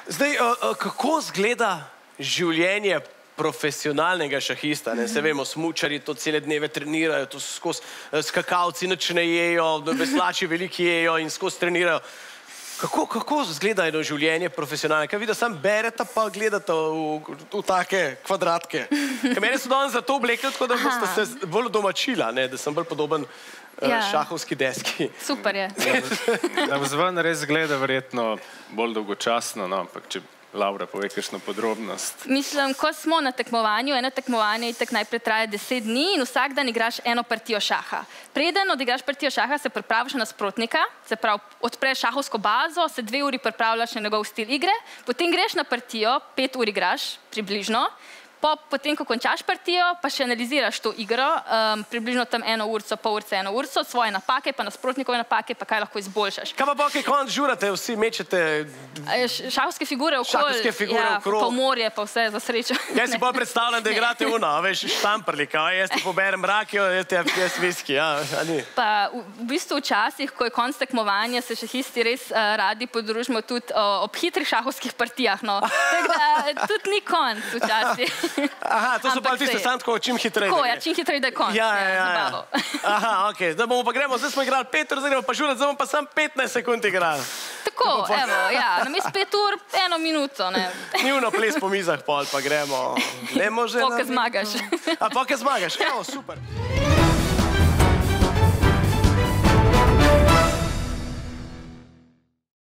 Zdaj, kako izgleda življenje profesionalnega šahista? Se vemo, smučari to cele dneve trenirajo, to skozi skakalci nič ne jejo, veslači veliki jejo in skozi trenirajo. Kako izgleda eno življenje profesionalne? Kaj vidim, sam berete pa gledate v take kvadratke? Mene so danes za to oblekli, tako da boste se bolj domačila, da sem bolj podoben šahovski deski. Super je. Da vzven res gleda verjetno bolj dolgočasno, ampak če Laura pove kakšno podrobnost. Mislim, ko smo na tekmovanju, eno tekmovanje itak najprej traja 10 dni in vsak dan igraš eno partijo šaha. Preden odigraš partijo šaha, se pripraviš na nasprotnika, se pravi, odpreš šahovsko bazo, se 2 uri pripravljaš na njegov stil igre, potem greš na partijo, 5 ur igraš, približno, potem, ko končaš partijo, pa še analiziraš to igro, približno tam 1 urco, pol urce, 1 urco, svoje napake, pa nasprotnikove napake, pa kaj lahko izboljšaš. Kaj pa kaj konc žurate, vsi mečete? Šahovske figure okoli, pa morje, pa vse za srečo. Jaz si bolj predstavljam, da igrate veš, štamprli, jaz ti poberem rakijo, jaz viski, Pa v bistvu včasih, ko je konc tekmovanja, se šahisti res radi podružimo tudi ob hitrih šahovskih partijah, Tako da tudi ni konc včasih. Aha, to so pa tiste sam tako čim hitreje. Tako, ja, čim hitreje, da je konc. Ja. Aha, okej. Zdaj bomo pa gremo, zdaj smo igrali 5 ur, zdaj gremo pa žurat, zdaj bomo pa sam 15 sekund igrali. Tako, evo, ja, namesto 5 ur, 1 minuto, Ni ono ples po mizah pol, pa gremo. Pokaj zmagaš. Pokaj zmagaš, evo, super.